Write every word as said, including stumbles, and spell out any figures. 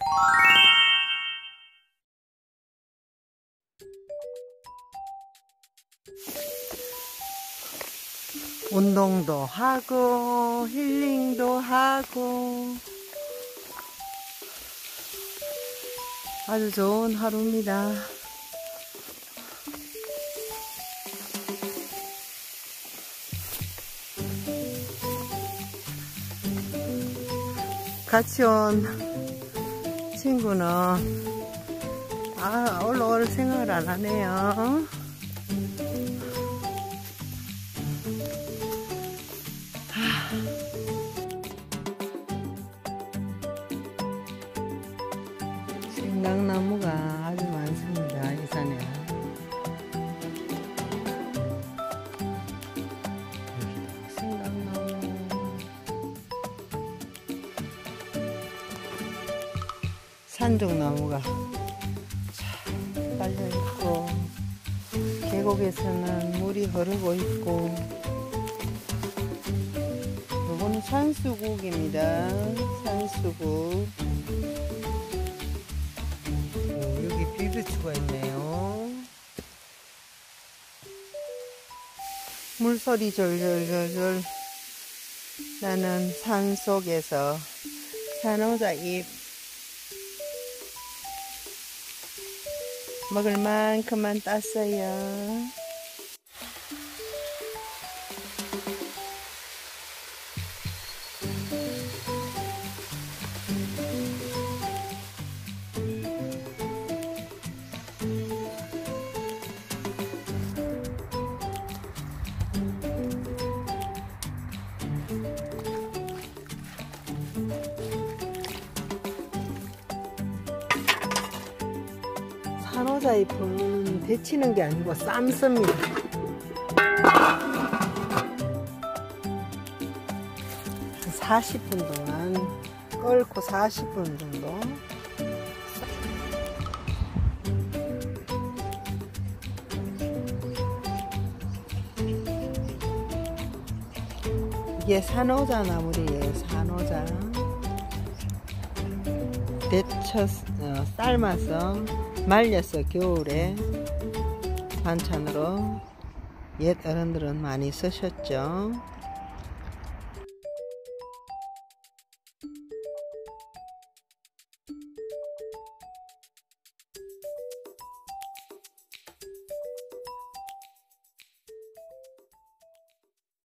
운동도 하고 힐링도 하고 아주 좋은 하루입니다. 같이 온 친구는 아 올라올 생각을 안 하네요. 생강나무가 아주 많습니다. 이 산에. 생강나무. 산종나무가 깔려있고, 계곡에서는 물이 흐르고 있고, 이거는 산수국입니다. 산수국. 비비추가 있네요. 물소리 절절절절 나는 산 속에서 산호자 잎 먹을 만큼만 땄어요. 산호자 잎은 데치는 게 아니고 삶습니다. 한 사십 분 동안 끓고 사십 분 정도. 이게 산호자 나물이에요. 산호자 데쳐 어, 삶아서 말려서 겨울에 반찬으로 옛 어른들은 많이 쓰셨죠.